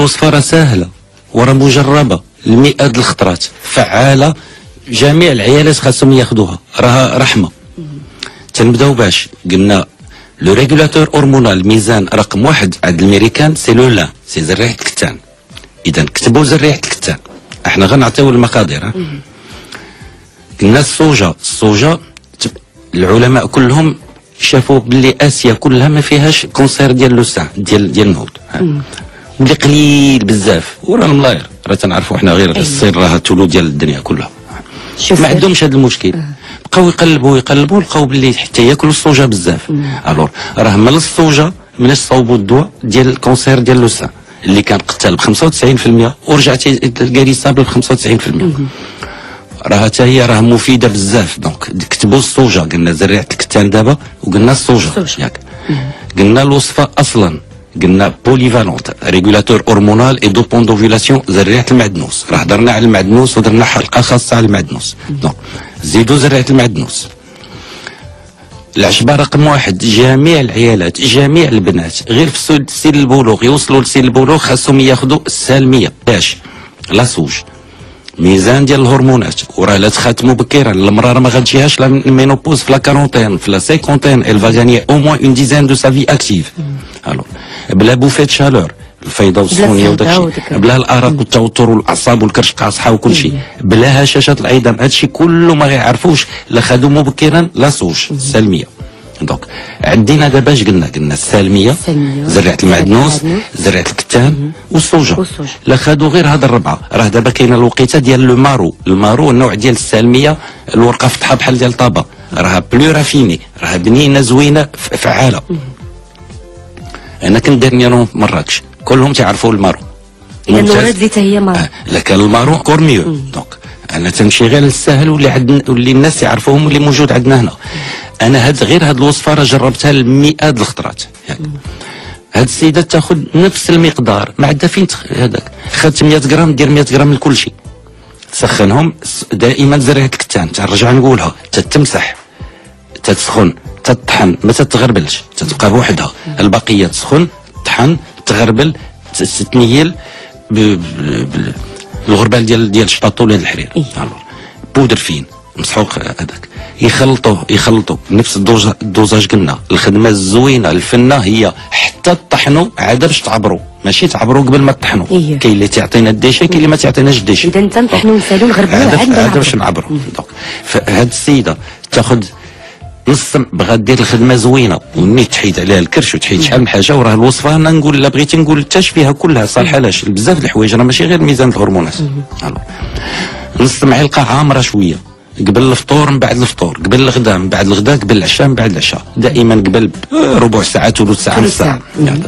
الوصفه راه سهله وراه مجربه المئات الخطرات، فعاله، جميع العيالات خاصهم ياخذوها، راها رحمه. تنبداو باش قلنا لو ريغولاتور هرمونال، الميزان رقم 1 عند الامريكان سي لو لا، سي زريعه الكتان. اذا كتبوا زريعه الكتان، احنا غنعطيو المقادير. قلنا الصوجه العلماء كلهم شافوا باللي اسيا كلها ما فيهاش كونسير ديال لوسان ديال النهود، واللي قليل بزاف، وراه الملاير راه تنعرفوا حنا غير الصين راه تولو ديال الدنيا كلها، ما عندهمش هذا المشكل. بقاو يقلبوا لقاو باللي حتى ياكلوا الصوجه بزاف. الور راه من الصوجه ملاش صوبوا الدواء ديال الكونسير ديال لوسان اللي كان قتل ب 95% ورجع تلقى لي صاب ب 95%. راه حتى هي راه مفيده بزاف. دونك كتبوا الصوجه، قلنا زريعه الكتان دابا، وقلنا الصوجه ياك. قلنا الوصفه اصلا قلنا بوليفالونت ريغولاتور هرمونال اي دوبون دوفيلاسيون زريعه المعدنوس. راه هضرنا على المعدنوس ودرنا حلقه خاصه على المعدنوس. دونك زيدوا زريعه المعدنوس. العشبه رقم 1، جميع العيالات جميع البنات غير في سن البلوغ يوصلوا لسن البلوغ خاصهم ياخذوا السالميه باش لاصوج ميزان ديال الهرمونات. وراه لا تخاتموا بكيرا المراه راه ما غتجيهاش لا مينوبوز في لا كارونتين في لا سيكونتين، elle va gagner au moins une dizaine de sa vie active. الو بلا بوفيت شالور، الفيضه والسخونيه وداكشي، بلا الارق والتوتر والاعصاب والكرش قاصحه وكل شيء، بلا هشاشات العظام، هادشي كله ما غيعرفوش لا خدوا مبكرا لا صوج السلميه. دونك عندنا دابا اش قلنا السالميه، زريعه المعدنوس، زريعه الكتان والصوجه. لا خدوا غير هاد الربعه. راه دابا كاينه الوقيته ديال لو مارو، المارو النوع ديال السالميه، الورقه فطحه بحال ديال طابا، راها بلو رافيني، راها بنينه زوينه فعاله. انا كنت داير نيرون في مراكش كلهم تعرفوا المارو. النورات زيتها هي مارو. لكن المارو كور ميو. دونك انا تمشي غير للسهل واللي عندنا واللي الناس يعرفوهم واللي موجود عندنا هنا. انا غير هاد الوصفه راه جربتها المئات الخطرات. هاد السيده تاخذ نفس المقدار، ما عندها فين هذاك، خدت 100 غرام دير 100 غرام من كل شيء، تسخنهم دائما زريعه الكتان، ترجع نقولها، تتمسح، تتسخن، تطحن، ما تتغربلش، تتبقى بوحدها، البقيه تسخن، تطحن، تغربل، تتنيل بالغربال ديال الشطاطو ولا الحرير. بودر فين مسحوق هذاك، يخلطوا نفس الدوزاج. قلنا الخدمه الزوينه الفنه هي حتى طحنوا عاد باش تعبروا، ماشي تعبروا قبل ما تطحنوا. كاين اللي تعطينا الديشي، كاين اللي ما تعطيناش الديشي. اذا انت نطحنوا نسالوا نغربلوا عاد باش نعبروا. دونك فهاد السيده تاخذ نص بغات دير الخدمه زوينه ونيت تحيد عليها الكرش وتحيد شحال من حاجه. وراه الوصفه انا نقول لا بغيتي نقول التشفيه كلها صالحه لاش بزاف د الحوايج، راه ماشي غير ميزان الهرمونات. نص معلقه عامره شويه قبل الفطور من بعد الفطور، قبل الغداء من بعد الغداء، قبل العشاء من بعد العشاء، دائما قبل ربع ساعه ثلث ساعه نص ساعه.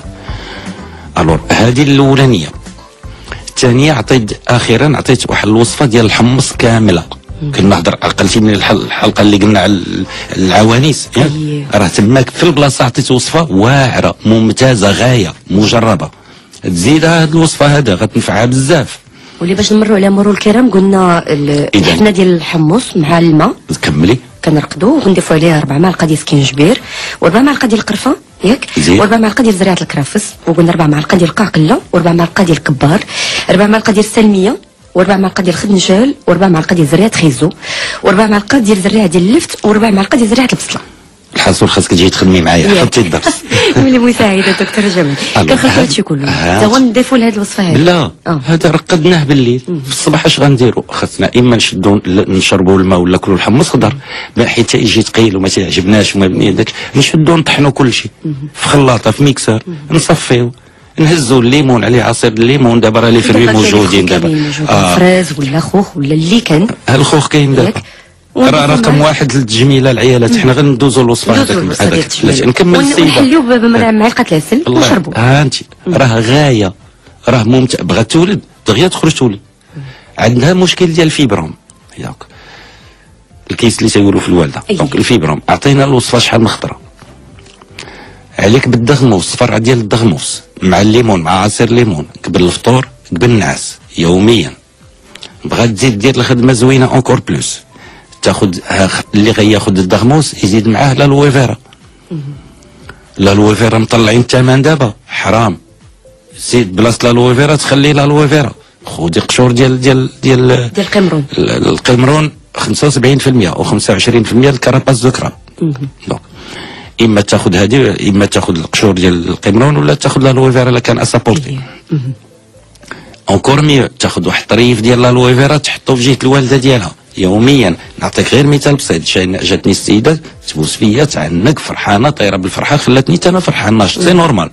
الور هذه الاولانيه. الثانيه اخيرا عطيت واحد الوصفه ديال الحمص كامله. كنا نهضر عقلتي من الحلقه اللي قلنا على العوانيس، راه تماك في البلاصه عطيت وصفه واعره ممتازه غايه مجربه، تزيدها هذه الوصفه هذا غتنفعها بزاف. واللي باش نمروا على مرور الكرام قلنا الحفنه ديال الحمص مع الماء. كملي. كنرقدوا وغنضيفوا عليها 4 معالق ديال سكينجبير، و4 معالق ديال القرفه ياك، و4 معالق ديال زريعه الكرافس، وقلنا 4 معالق ديال القاقله، و4 معالق ديال الكبار، 4 معالق ديال السلميه، و4 معالق ديال الخدنجال، و4 معالق ديال زريعه خيزو، و4 معالق ديال زريعه ديال اللفت، و4 معالق ديال زريعه البصله. الحصول خاصك تجي تخدمي معايا، حطي الدرس. ملي مساعده دكتور جمال كنخلطوا هادشي كله، تا هو نضيفوا لهاد الوصفه هذه. لا هذا رقدناه بالليل، في الصباح اش غنديروا؟ خاصنا اما نشربوا الماء ولا ناكلوا الحمص خضر، حيت يجي ثقيل وما تعجبناش وما بني داك، نشدوا نطحنوا كل شيء في خلاطه في ميكسر، نصفيو، نهزوا الليمون عليه عصير الليمون. دابا راه لي فري موجودين دابا، فريز ولا خوخ ولا اللي كان. الخوخ كاين دابا، راه رقم 1 للتجميله العيالات. حنا غندوزوا الوصفه هذاك نكمل السيده ونحليو بمعلقه العسل ونشربوا. ها انت راه غايه، راه ممتع. بغات تولد دغيا تخرج تولد. عندها مشكل ديال الفيبروم ياك، الكيس اللي تيقولوا في الوالده. دونك الفيبروم عطينا الوصفه شحال من خطره. عليك بالدغموس، فرع ديال الدغموس مع الليمون، مع عصير ليمون قبل الفطور قبل النعاس يوميا. بغات تزيد دير الخدمه زوينه اونكور بلوس، تاخذ اللي غياخذ الدغموس يزيد معاه لالويفيرا. لالويفيرا مطلعين الثمن دابا حرام، زيد بلاصه الالوي فيرا تخلي الالوي فيرا. خذي قشور ديال القمرون. القمرون 75% او 25% الكراباس دو كراب. دونك اما تاخذ هذه اما تاخذ القشور ديال القمرون ولا تاخذ الالوي فيرا الا كان اسابورتي. اونكور ميو تاخذ واحد الطريف ديال الالوي فيرا تحطو في جهه الوالده ديالها يوميا. نعطيك غير مثال بسيط، جاتني السيده تبوس فيا تعنق فرحانه طايره بالفرحه، خلاتني انا فرحان ناشط سي نورمال.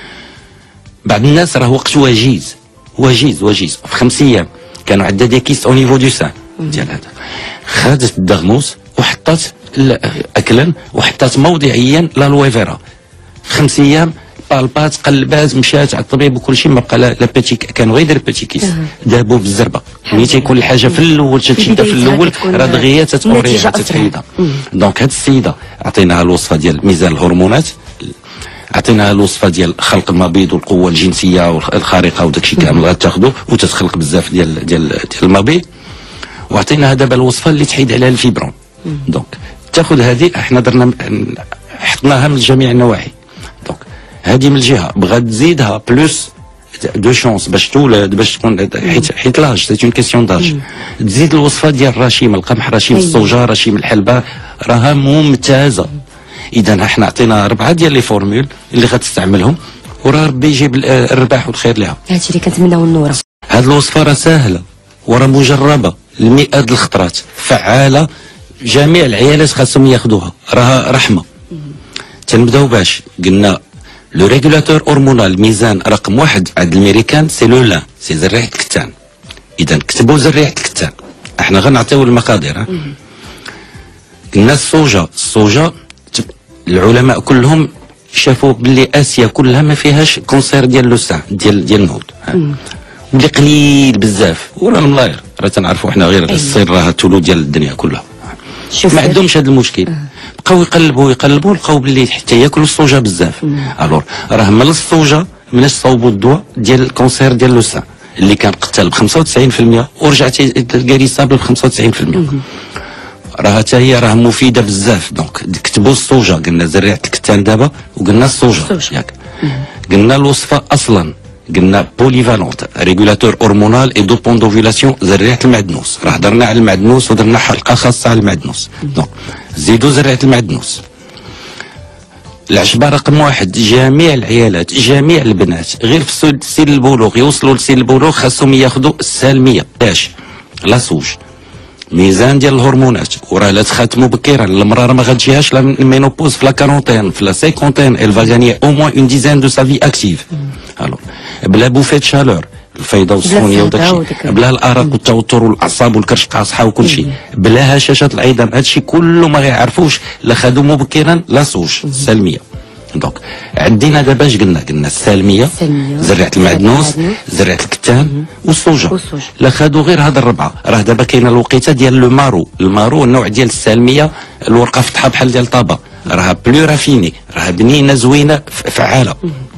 بعض الناس راه وقت وجيز في 5 ايام كانوا عندها دي كيست او نيفو دو سان ديال هذا، خدت الدغموس وحطات اكلا وحطات موضعيا لالوي فيرا 5 ايام بالبات قلبات مشات على الطبيب وكل شيء، ما بقى لا بيتي كانوا غير بيتي كيس دابو بالزربه. ملي تيكون الحاجه في الاول شديده في الاول راه دغيا تتوريها تتحيدها. دونك هاد السيده عطيناها الوصفه ديال ميزان الهرمونات، عطيناها الوصفه ديال خلق المبيض والقوه الجنسيه الخارقه وداك الشيء كامل غتاخذو وتتخلق بزاف ديال المبيض، وعطيناها دابا الوصفه اللي تحيد عليها الفيبرون. دونك تاخذ هذه، احنا درنا حطناها من جميع النواحي. دونك هذه من الجهه بغات تزيدها بلوس دو شونس باش تولد باش تكون، حيت لاج سي اون كيسيون داج. تزيد الوصفه ديال الرشيم القمح، رشيم الصوجه، رشيم الحلبه، راها ممتازه. اذا احنا عطينا 4 ديال لي فورمول اللي غتستعملهم وراه ربي يجيب الرباح والخير لها. هادشي اللي كنتمناو النوره. هاد الوصفه راه ساهله وراه مجربه المئات الخطرات، فعاله، جميع العيالات خاصهم ياخذوها، راها رحمه. تنبداو باش قلنا لو ريغولاتور هرمونال ميزان رقم 1 عند الامريكان سي لو لان، سي زريعه الكتان. اذا كتبوا زريعه الكتان، احنا غنعطيو المقادير. قلنا الصوجه العلماء كلهم شافوا باللي اسيا كلها ما فيهاش كونسير ديال لوسان ديال النود، واللي قليل بزاف وراه الملاير راه تنعرفوا احنا غير الصين راه التولو ديال الدنيا كلها ما عندهمش هذا المشكل. بقاو يقلبوا لقاو باللي حتى ياكلوا الصوجه بزاف. الور راه من الصوجه مناش صوبوا الدواء ديال الكونسير ديال لوسان اللي كان قتل ب 95% ورجعتي تلقى صابل ب 95%. راه حتى هي راه مفيده بزاف. دونك كتبوا الصوجه، قلنا زريعه الكتان دابا وقلنا الصوجه ياك. قلنا الوصفه اصلا قلنا بوليفالونت ريغولاتور هرمونال اي دوبون دوفيلاسيون زريعه المعدنوس، راه هضرنا على المعدنوس ودرنا حلقه خاصه على المعدنوس. دونك زيدوا زريعه المعدنوس. العشبه رقم 1 جميع العيالات جميع البنات غير في سن البلوغ يوصلوا لسن البلوغ خاصهم ياخذوا السالميه باش لا سوج ميزان ديال الهرمونات. وراه لا تخاتموا بكيرا المراه ما غتجيهاش لا المينوبوز في لا كارونتين في لا سيكونتين elle va gagner au moins une dizaine de sa vie active. الو بلا بوفيت شالور الفايده والسخونيه وداكشي، بلا الارق والتوتر والاعصاب والكرش قاصحه وكل شيء، بلا هشاشات العظام، هادشي كله ما غيعرفوش لا خدوا مبكرا لا سوج السلميه. دونك عندنا دابا اش قلنا السالميه زريعه المعدنوس زريعه الكتان والصوجه. لا خدوا غير هاد الربعه. راه دابا كاينه الوقيته ديال المارو النوع ديال السالميه الورقه فتحه بحال ديال طابا، راها بلو رافيني، راها بنينه زوينه فعاله.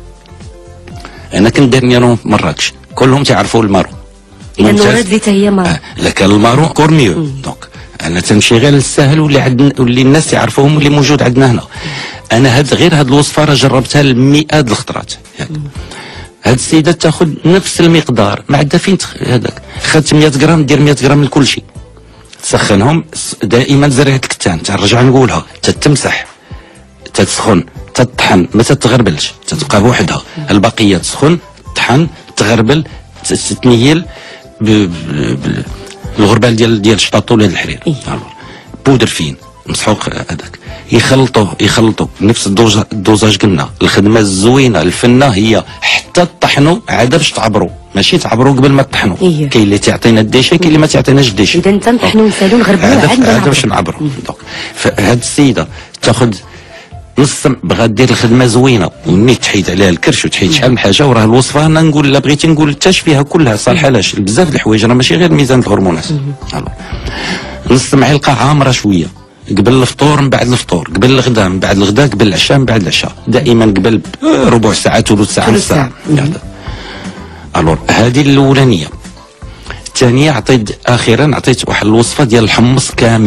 انا كنت داير نيرون في مراكش كلهم تعرفوا المارو. اذا النورات زيتها هي مارو. لا كان المارو كور ميو. دونك انا تمشي غير للساهل واللي عندنا واللي الناس يعرفوهم واللي موجود عندنا هنا. انا غير هاد الوصفه راه جربتها المئات الخطرات. هاد السيده تاخذ نفس المقدار ما عندها فين هذاك، خدت 100 غرام دير 100 غرام لكل شيء، تسخنهم دائما زريعه الكتان ترجع نقولها تتمسح تتسخن تطحن ما تتغربلش تتبقى بوحدها، البقيه تسخن تطحن تغربل تتنيل بالغربال ديال الشطاطو ولا الحرير. بودر فين مسحوق هذاك يخلطوا نفس الدوزاج. قلنا الخدمه الزوينه الفنه هي حتى طحنوا عاد باش تعبروا، ماشي تعبروا قبل ما تطحنوا. كاين اللي تعطينا الديشي كاين اللي ما تعطيناش الديشي. اذا انت نطحنوا نسالوا نغربلوا عاد باش نعبروا. دونك فهاد السيده تاخذ نص بغات دير الخدمه زوينه ومني تحيد عليها الكرش وتحيد شحال من حاجه. وراه الوصفه انا نقول لا بغيتي نقول التشفيها كلها صالحه لاش بزاف د الحوايج، راه ماشي غير ميزان الهرمونات. نص معلقه عامره شويه قبل الفطور من بعد الفطور، قبل الغداء من بعد الغداء، قبل العشاء من بعد العشاء، دائما قبل ربع ساعه ثلث ساعه نص ساعه. الور هذه الاولانيه. الثانيه اخيرا عطيت واحد الوصفه ديال الحمص كامله.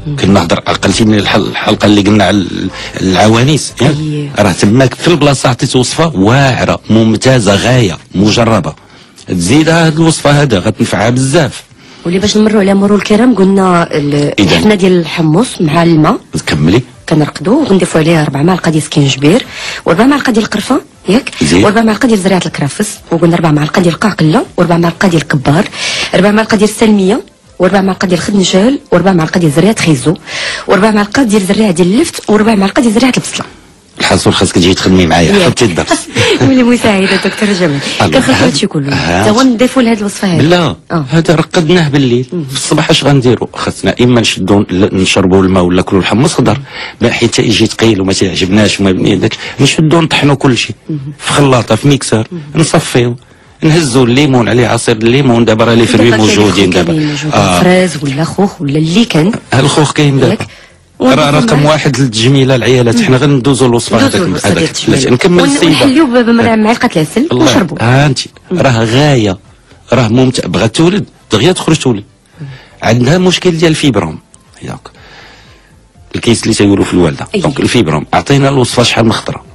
كنا نهضر عقلتي من الحلقه اللي قلنا على العوانيس، راه تماك في البلاصه عطيت وصفه واعره ممتازه غايه مجربه، تزيدها هذه الوصفه هذا غتنفعها بزاف. واللي باش نمروا على مرور الكرام قلنا الحنه ديال الحمص مع الماء، كملي كنرقدوا وغنديفوا عليه 4 معالق ديال سكينجبير و4 معالق ديال القرفه ياك، و4 معالق ديال زريعه الكرافس، وقلنا 4 معالق ديال القاقله، و4 معالق ديال الكبار، 4 معالق ديال السلميه، و4 معالق ديال الخدنجال، و4 معالق ديال زريعه خيزو، و4 معالق ديال زريعه ديال اللفت، و4 معالق ديال زريعه البصله. الحصول خاصك تجي تخدمي معايا، حطي الدرس. ولي مساعده دكتور جمال كنخلطوا هادشي كله تا هو نضيفوا لهاد الوصفه هذه. لا هذا رقدناه بالليل، في الصباح اش غنديروا؟ خاصنا اما نشربوا الماء ولا ناكلوا الحمص خضر، حيت يجي ثقيل وما تعجبناش وما بني داك، نشدوا نطحنوا كل شيء في خلاطه في ميكسر، نصفيو نهزوا الليمون عليه عصير الليمون، دابا راه لي فري موجودين دابا، فريز ولا خوخ ولا اللي كان الخوخ كاين دابا، راه رقم واحد للتجميله العيالات. حنا غندوزوا الوصفه هذاك نكمل السيده ونحليو بمعلقه العسل ونشربوا. انت راه غايه، راه ممتع. بغات تولد دغيا تخرج تولد. عندها مشكل ديال الفيبروم ياك، الكيس اللي تيقولوا في الوالده. دونك الفيبروم عطينا الوصفه شحال من خطره.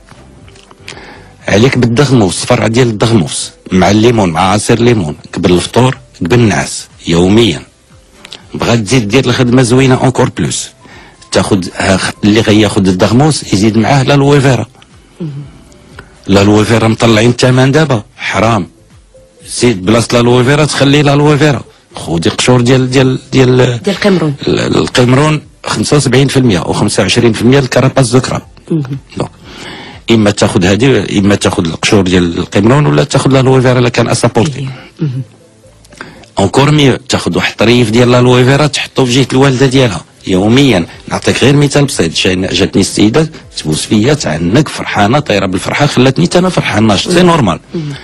عليك بالدغموس، صفر ديال الدغموس مع الليمون مع عصير الليمون قبل الفطور قبل النعاس يوميا. بغات تزيد دير الخدمه زوينه اونكور بلوس، تاخذ اللي غياخذ الدغموس يزيد معاه لالويفيرا. لالويفيرا مطلعين الثمن دابا حرام، زيد بلاصه لالويفيرا تخلي لالويفيرا. خذي قشور ديال القمرون، القمرون 75% و 25% الكراباس دو كراب. اما تاخذ هذه اما تاخذ القشور ديال القمرون ولا تاخذ لالويفيرا الا كان اسابورتي. اونكور ميو تاخذ واحد الطريف ديال لالويفيرا تحطو في جهه الوالده ديالها يوميا. نعطيك غير مثال بسيط، جاتني السيده تبوس فيا تعنق فرحانه طايره بالفرحه، خلاتني حتى انا فرحان ناشط سي نورمال.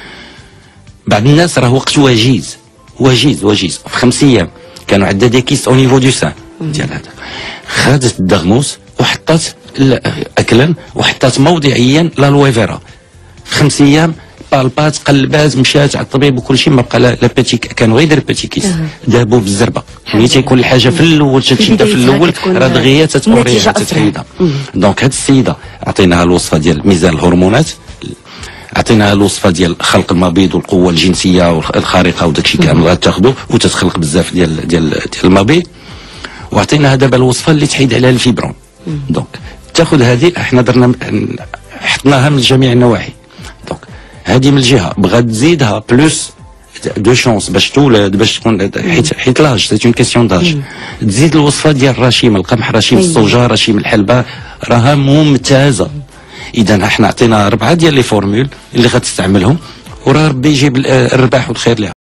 بعض الناس راه وقت وجيز في 5 ايام كانوا عندها دي كيس او نيفو دو سان ديال هذا، خدت الدغموس وحطات اكلا وحطات موضعيا لالويفيرا 5 ايام، بالبات قلبات مشات على الطبيب وكل شيء، ما بقى لا بيتي، كانوا غير بيتي كيس دابوا بالزربه. ملي تيكون الحاجه في الاول تتشدها في الاول راه دغيا تتوريها تتحيدها. دونك هاد السيده عطيناها الوصفه ديال ميزان الهرمونات، عطيناها الوصفه ديال خلق المبيض والقوه الجنسيه الخارقه وداك الشيء كامل غتاخذو وتتخلق بزاف ديال المبيض، وعطيناها دابا الوصفه اللي تحيد عليها الفيبرون. دونك تاخذ هذه، احنا درنا حطناها من جميع النواحي. دونك هذه من الجهه بغات تزيدها بلوس دو شونس باش تولد باش تكون، حيت لاج سي اون كيسيون داج. تزيد الوصفه ديال رشيم القمح، رشيم الصوجه، رشيم الحلبه، راها ممتازه. اذا احنا عطينا 4 ديال لي فورمول اللي غتستعملهم، وراه ربي يجيب الرباح والخير لها.